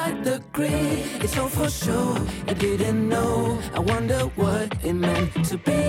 like the grid. It's all for sure. You didn't know. I wonder what it meant to be